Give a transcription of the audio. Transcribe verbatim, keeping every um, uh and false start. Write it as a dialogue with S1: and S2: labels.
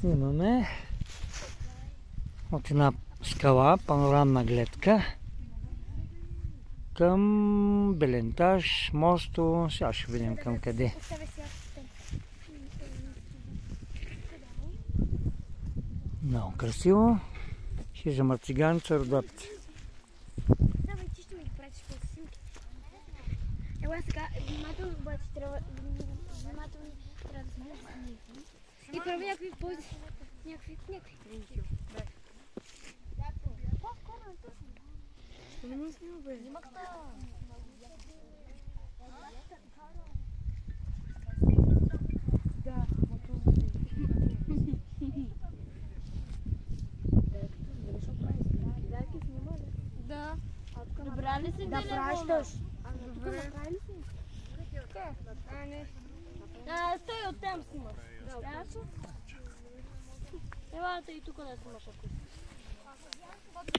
S1: Снимаме от една скала, панорамна гледка към Белентаж, Мосто. Сега ще видим към къде. Много красиво. Хижа Марциганеца, Родопите.
S2: Давай, ти ще ми ги пратиш по снимки. Ела сега, внимателно обаче трябва, внимателно трябва да сме снимки. И прави някакви пози. Някакви, някакви. Не ме снима, бе. Да, да. Добра ли си, да пращаш? Добре. А, стой оттам снимаш. Ела, и тук да снимаш, ако